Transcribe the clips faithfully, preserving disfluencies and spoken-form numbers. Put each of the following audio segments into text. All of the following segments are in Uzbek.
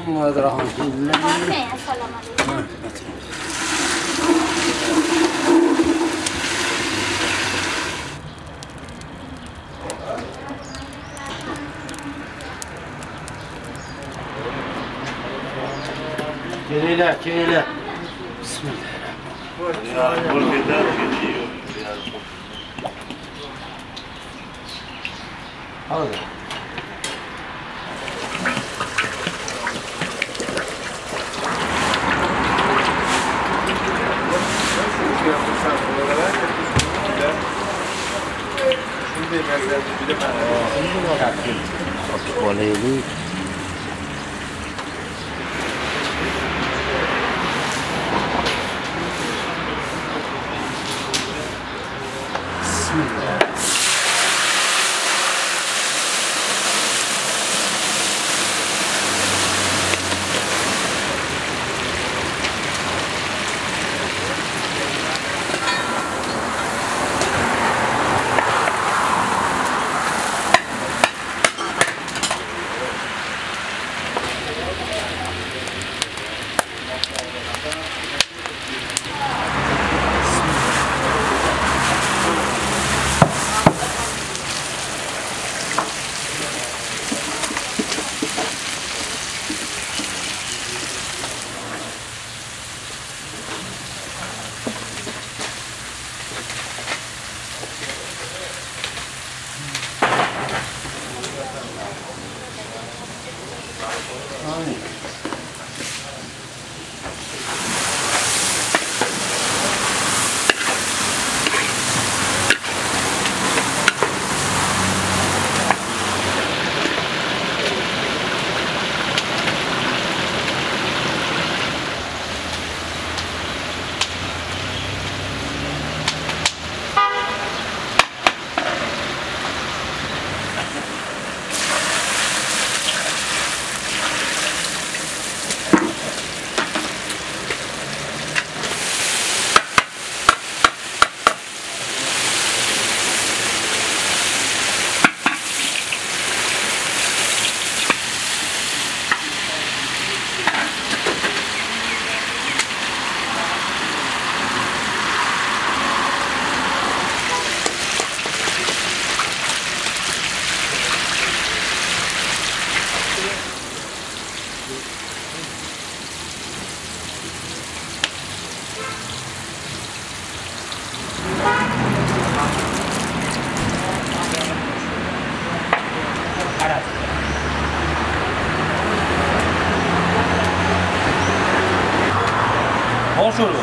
محمد رحمت الله. سلام علیکم. كليلة كليلة بسم الله الرحمن الرحيم. هذا وليلي بسم الله. Bonjour.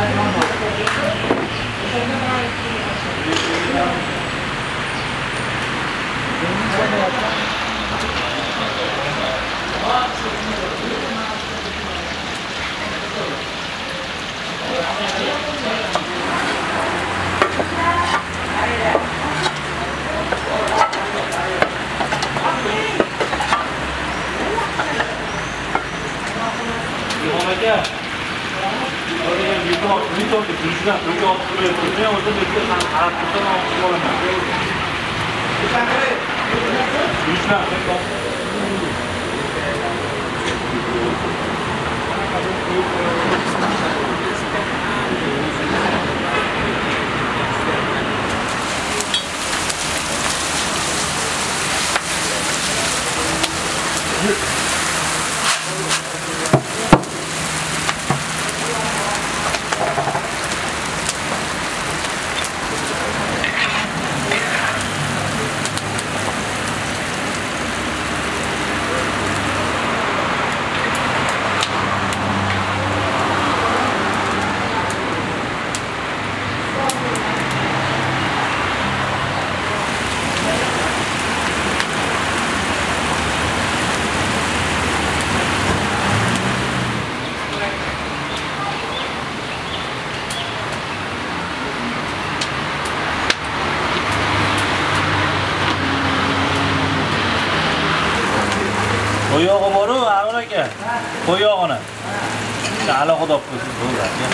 Qo'yog'i bor-ku, Harun aka. Qo'yog'ini. Alohida olib qo'ysiz bo'ladi.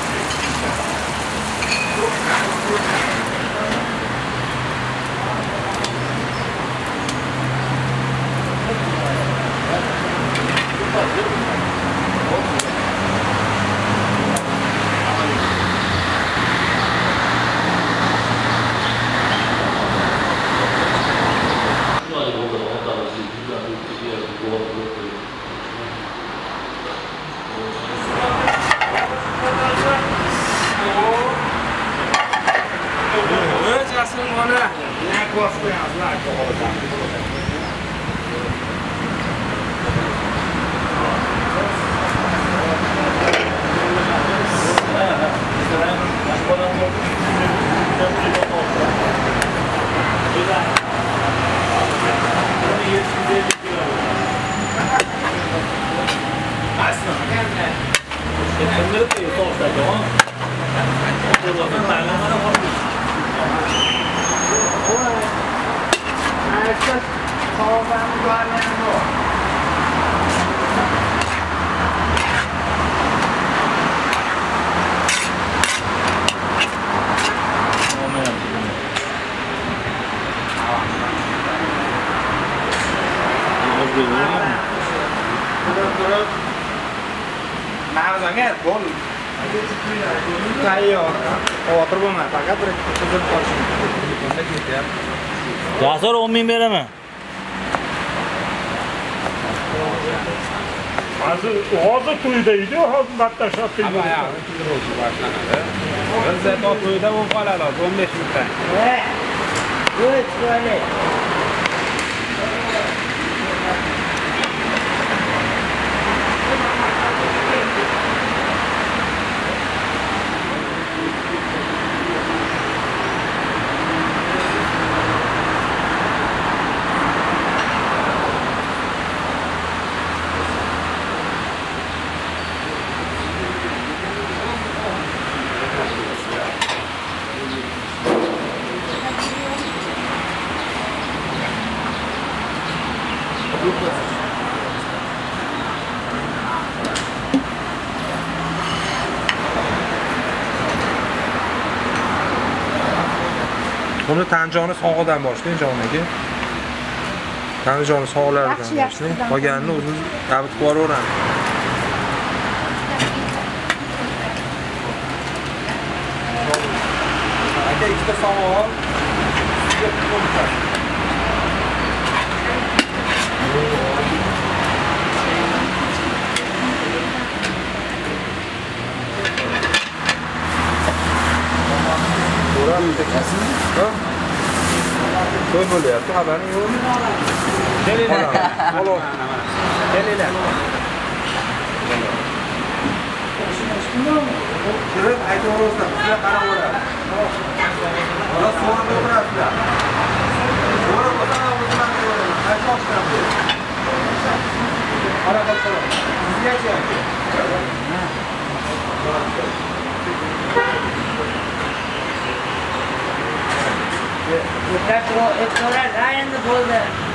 Mağazange bol. Tayyor. Xavotir bo'lma, faqat bir qizib qolishim. Bunda ketyapti. Jasur o'n ming beraman. Hozir hozir to'yda edi, hozir battar shotdi. Ama ya, to'y boshlanadi. Bizda to'yda bo'lib qoladi, o'n besh mingta. Eh, qo'y, qo'y. Buni Tanjoni sog'idan boshlang, jonaga. Tanjoni sog'laridan boshlang. Qolganini o'zingiz davlat qilib yuboraveramiz. Aka, ikkita savol. Sizga qo'yib To'y bo'lyapti, xabaring yo'qmi? Kelinglar. Xolos. Kelinglar. kirib aytaverasizlar, sizlar qarab olasiz. Bola so'rab o'tirasizlar. So'rab o'tirgan o'zimdan ko'raman. Qaysi ochdan? Qara qolsin. Sizgacha. Yeter o, et sonra aynı buldu.